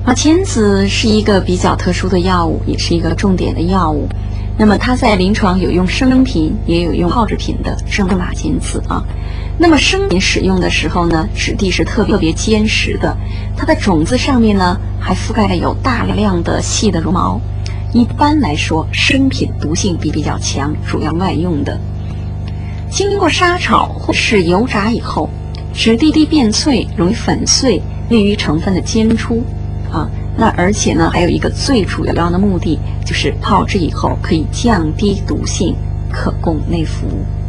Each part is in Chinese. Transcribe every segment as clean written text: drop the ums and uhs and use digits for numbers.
马钱子是一个比较特殊的药物，也是一个重点的药物。那么它在临床有用生品，也有用泡制品的生马钱子啊。那么生品使用的时候呢，质地是特别坚实的，它的种子上面呢还覆盖了有大量的细的绒毛。一般来说，生品毒性比较强，主要外用的。经过沙炒或是油炸以后，质地变脆，容易粉碎，利于成分的煎出啊。那而且呢，还有一个最主要的目的，就是泡制以后可以降低毒性，可供内服。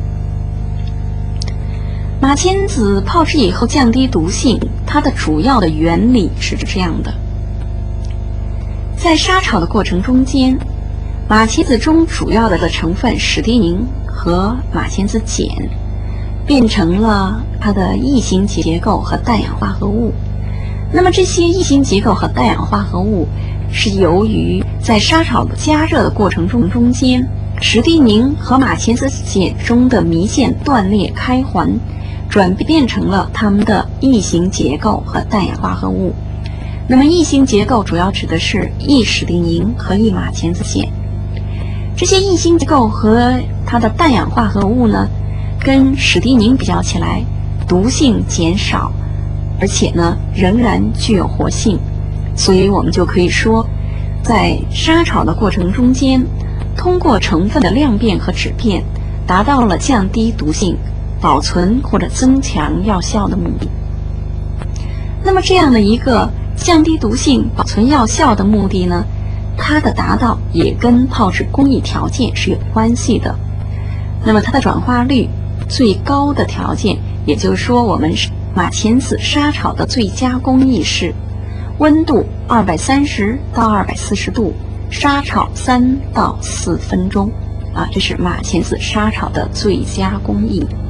马钱子泡制以后降低毒性，它的主要的原理是这样的：在沙炒的过程中间，马钱子中主要的成分史蒂宁和马钱子碱变成了它的异型结构和氮氧化合物。那么这些异型结构和氮氧化合物是由于在沙炒加热的过程中间，史蒂宁和马钱子碱中的醚键断裂开环，转变成了它们的异型结构和氮氧化合物。那么异型结构主要指的是异史蒂宁和异马钱子碱。这些异型结构和它的氮氧化合物呢，跟史蒂宁比较起来，毒性减少，而且呢仍然具有活性。所以我们就可以说，在沙炒的过程中间，通过成分的量变和质变，达到了降低毒性、保存或者增强药效的目的。那么这样的一个降低毒性、保存药效的目的呢，它的达到也跟泡制工艺条件是有关系的。那么它的转化率最高的条件，也就是说我们马钱子沙炒的最佳工艺是温度230到240度，沙炒3到4分钟啊，这是马钱子沙炒的最佳工艺。